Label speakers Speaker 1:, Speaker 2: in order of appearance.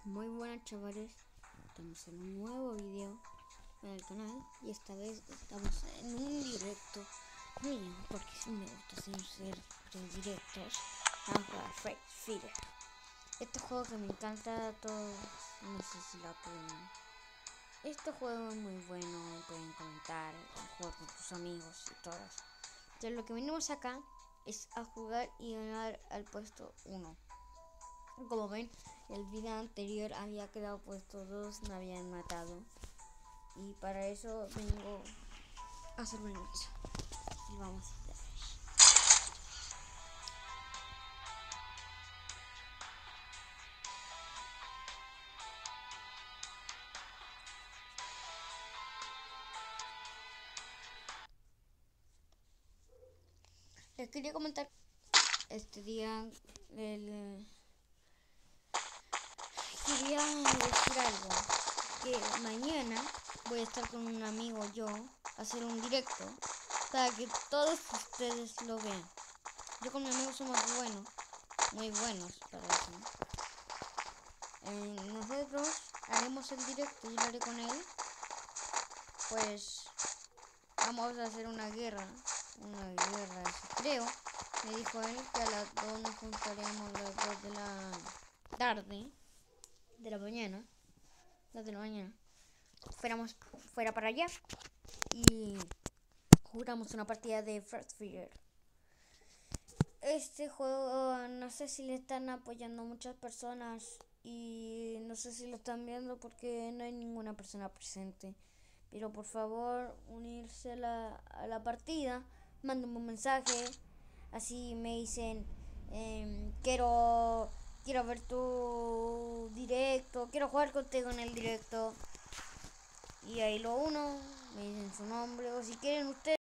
Speaker 1: Muy buenas chavales, estamos en un nuevo video en el canal y esta vez estamos en un directo mío porque sí me gusta hacer directos. Vamos a jugar Fate Fighter, este juego que me encanta a todos, no sé si lo pueden. Este juego es muy bueno, pueden comentar, jugar con tus amigos y todo eso. Entonces lo que venimos acá es a jugar y ganar al puesto 1. Como ven, el video anterior había quedado puesto 2, me habían matado. Y para eso vengo a hacer una lucha. Y vamos a hacer. Les quería comentar este día. Quería decir algo. Que mañana voy a estar con un amigo yo a hacer un directo para que todos ustedes lo vean. Yo con mi amigo somos muy buenos para eso. Nosotros haremos el directo, yo lo haré con él. Pues vamos a hacer una guerra, creo. Me dijo él que a las 2 nos juntaremos, a las 2 de la tarde, de la mañana, fuera para allá y jugamos una partida de Fate Fighter. Este juego no sé si le están apoyando muchas personas y no sé si lo están viendo porque no hay ninguna persona presente. Pero por favor, unirse a la partida, mándenme un mensaje, así me dicen, quiero ver tu directo, quiero jugar contigo en el directo. Y ahí lo uno, me dicen su nombre, o si quieren ustedes.